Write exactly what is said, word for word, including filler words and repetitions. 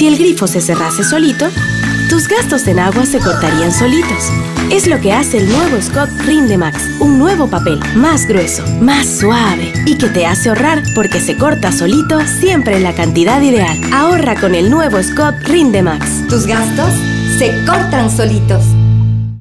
Si el grifo se cerrase solito, tus gastos en agua se cortarían solitos. Es lo que hace el nuevo Scott Rinde Max, un nuevo papel más grueso, más suave y que te hace ahorrar porque se corta solito siempre en la cantidad ideal. Ahorra con el nuevo Scott Rinde Max. Tus gastos se cortan solitos.